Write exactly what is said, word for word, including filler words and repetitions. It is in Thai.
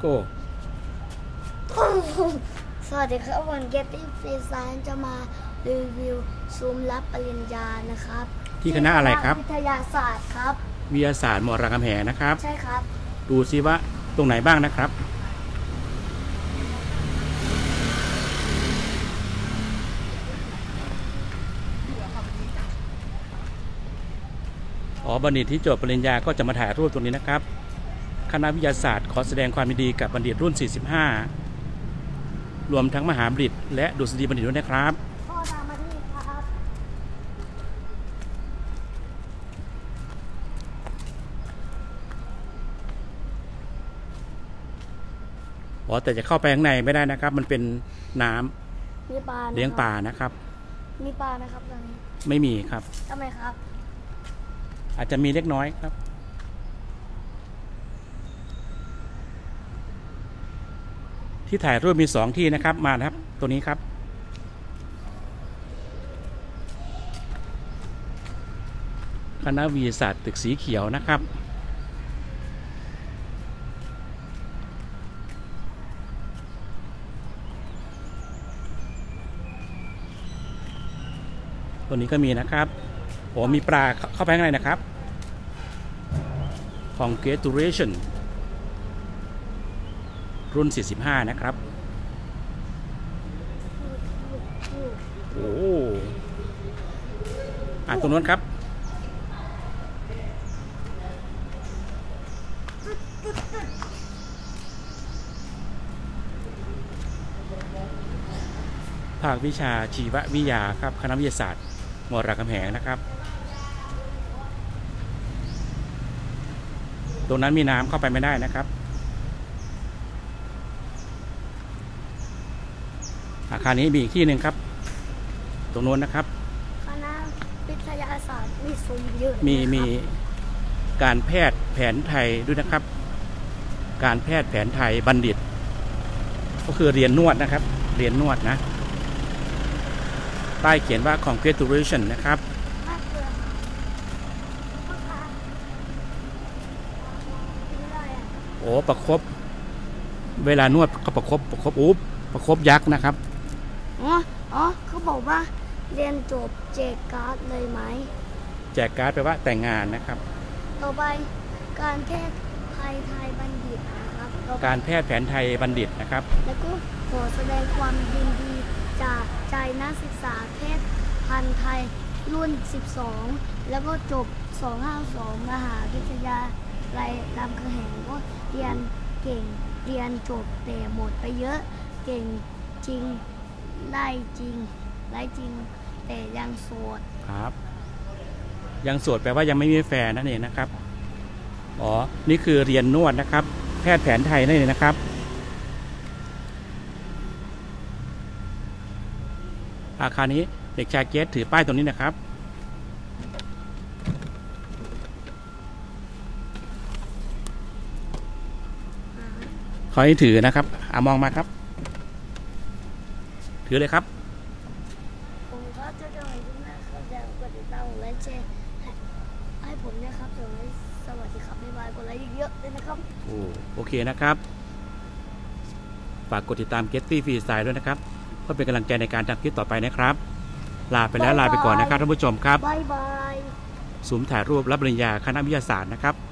go สวัสดีครับวันเกตตี้ฟรีไซน์จะมารีวิวซูมรับปริญญานะครับที่คณะอะไรครับวิทยาศาสตร์ครับวิทยาศาสตร์มอรามคำแหงนะครับใช่ครับดูซิว่าตรงไหนบ้างนะครับอ๋อบัณฑิตที่จบปริญญาก็จะมาถ่ายรูปตรงนี้นะครับคณะวิทยาศาสตร์ขอแสดงความยินดีกับบัณฑิตรุ่นสี่สิบห้ารวมทั้งมหาบัณฑิตและดุษฎีบัณฑิตด้วยนะครับพ่อตามมาที่ครับอ๋อแต่จะเข้าไปข้างในไม่ได้นะครับมันเป็นน้ำมีปลาเลี้ยงปลานะครับมีปลานะครับตอนนี้ไม่มีครับทำไมครับอาจจะมีเล็กน้อยครับที่ถ่ายรูปมีสองที่นะครับมาครับตัวนี้ครับคณะวิทยาศาสตร์ตึกสีเขียวนะครับตัวนี้ก็มีนะครับโอ้มีปลาเข้าไปข้างในนะครับ Congratulation รุ่นสี่สิบห้านะครับโอ้อ่ะตรงนู้นครับภาควิชาชีววิทยาครับคณะวิทยาศาสตร์มอรามคำแหงนะครับตรงนั้นมีน้ำเข้าไปไม่ได้นะครับอาคารนี้มีอีกที่หนึ่งครับตรงโน้นนะครับคณะวิทยาศาสตร์มีซุ้มเยอะมีมีการแพทย์แผนไทยด้วยนะครับการแพทย์แผนไทยบัณฑิตก็คือเรียนนวดนะครับเรียนนวดนะป้ายเขียนว่า Congratulation นะครับโอ้ประคบเวลานวดก็ประคบประคบอุ๊บประคบยักษ์นะครับอ๋ออ๋อเขาบอกว่าเรียนจบแจกการ์ดเลยไหมแจกการ์ดแปลว่าแต่งงานนะครับต่อไปการแพทย์ไทยไทยบัณฑิตนะครับการแพทย์แผนไทยบัณฑิตนะครับแล้วก็ขอแสดงความยินดีจากใจนักศึกษาแพทย์พันไทยรุ่นสิบสองแล้วก็จบสองห้าสองมหาวิทยาลัยรามคำแหงก็เรียนเก่งเรียนจบแต่หมดไปเยอะเก่งจริงได้จริงได้จริงแต่ยังโสดครับยังโสดแปลว่ายังไม่มีแฟนนั่นเองนะครับอ๋อนี่คือเรียนนวดนะครับแพทย์แผนไทยนั่นเองนะครับอาคารนี้เด็กชายเกสถือป้ายตรงนี้นะครับขอให้ถือนะครับอ่ามองมาครับถือเลยครับผมก็จะจะให้ทุกท่านเข้าใจกดติดตามและแชร์ให้ผมนะครับสวัสดีสวัสดีครับบ๊ายบายกดไลค์เยอะๆเลยนะครับโอ้โอเคนะครับฝากกดติดตาม Getty Freestyle ด้วยนะครับเพื่อเป็นกำลังใจในการทำคลิปต่อไปนะครับลาไปแล้วลาไปก่อนนะครับท่านผู้ชมครับบ๊ายบายซุ้มถ่ายรูปรับปริญญาคณะวิทยาศาสตร์นะครับ